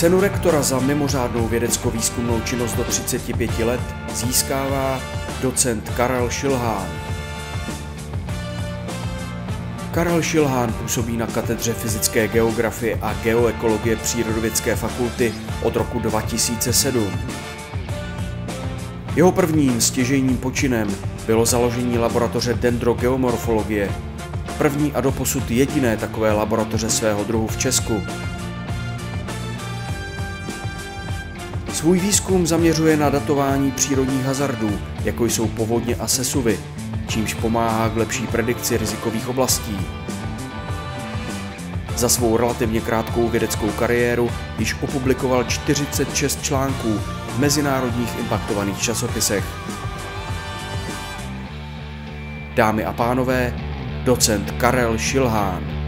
Cenu rektora za mimořádnou vědecko-výzkumnou činnost do 35 let získává docent Karel Šilhán. Karel Šilhán působí na katedře fyzické geografie a geoekologie Přírodovědské fakulty od roku 2007. Jeho prvním stěžejním počinem bylo založení laboratoře dendrogeomorfologie, první a doposud jediné takové laboratoře svého druhu v Česku. Svůj výzkum zaměřuje na datování přírodních hazardů, jako jsou povodně a sesuvy, čímž pomáhá k lepší predikci rizikových oblastí. Za svou relativně krátkou vědeckou kariéru již opublikoval 46 článků v mezinárodních impaktovaných časopisech. Dámy a pánové, docent Karel Šilhán.